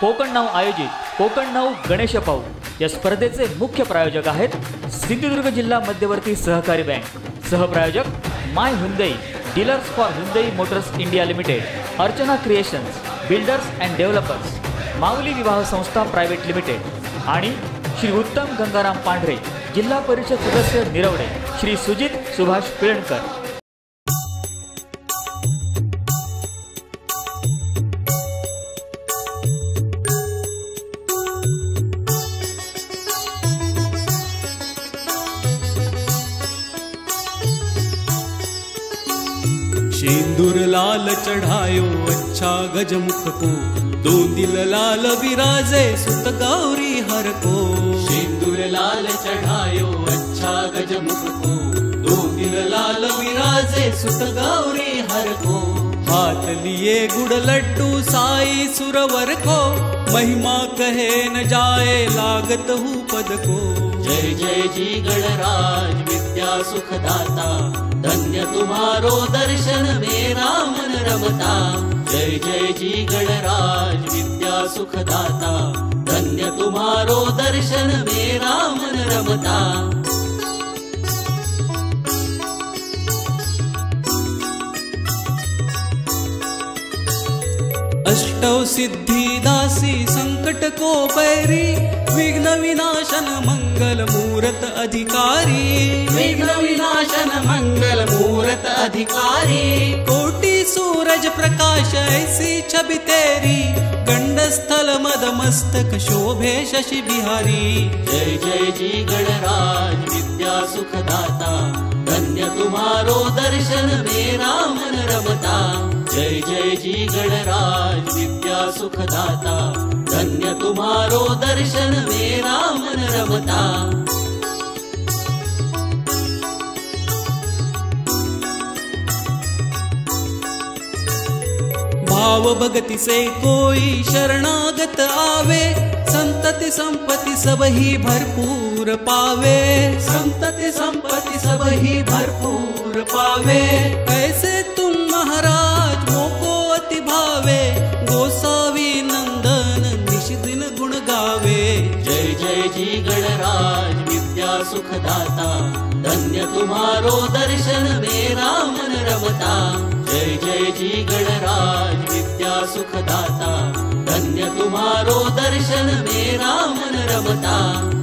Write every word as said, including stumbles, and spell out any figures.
कोकण नाव आयोजित कोकण नाव गणेश पाऊ या स्पर्धेचे मुख्य प्रायोजक आहेत सिंधुदुर्ग जिल्हा मध्यवर्ती सहकारी बँक। सहप्रायोजक my Hyundai, dealers for Hyundai Motors India Limited, Archana creations, builders and developers, Mauli विवाह संस्था प्रायव्हेट लिमिटेड आणि श्री उत्तम गंगाराम पांढरे, जिल्हा परिषद सदस्य निरवडे, श्री सुजित सुभाष पिळणकर। सिंदूर लाल चढ़ायो अच्छा गजमुख को, दो दिल लाल विराजे सुत गौरी हर को। सिंदूर लाल चढ़ायो अच्छा गजमुख को, दो दिल लाल विराजे सुत गौरी हर को। हाथ लिए गुड़ लड्डू साई सुरवर को, महिमा कहे न जाए लागत हूँ पद को। जय जय जी गणराज विद्या सुखदाता, धन्य तुम्हारो दर्शन मेरा मन रमता। जय जय जी गणराज विद्या सुखदाता, धन्य तुम्हारो दर्शन मेरा मन रमता। अष्टौ सिद्धि दासी संकट को बैरी, विघ्न विनाशन मंगल मूरत अधिकारी। विघ्न विनाशन मंगल मूरत अधिकारी। कोटि सूरज प्रकाश ऐसी छवि तेरी, गंड स्थल मद मस्तक शोभे शशि बिहारी। जय जय जी गणराज विद्या सुखदाता, धन्य तुम्हारो दर्शन मेरा मन रमता। जय जय जी गणराज विद्या सुखदाता, धन्य तुम्हारो दर्शन मेरा मन रमता। भाव भगति से कोई शरणागत आवे, संतति संपत्ति सब ही भरपूर पावे। संतति संपत्ति सब ही भरपूर पावे। कैसे तुम महाराज मोको अति भावे, गोसावी नंदन निश दिन गुण गावे। जय जय जी गणराज विद्या सुखदाता, धन्य तुम्हारो दर्शन मेरा मन रमता। जय जय जी गणराज विद्या सुखदाता, धन्य तुम्हारो दर्शन मेरा मन रमता।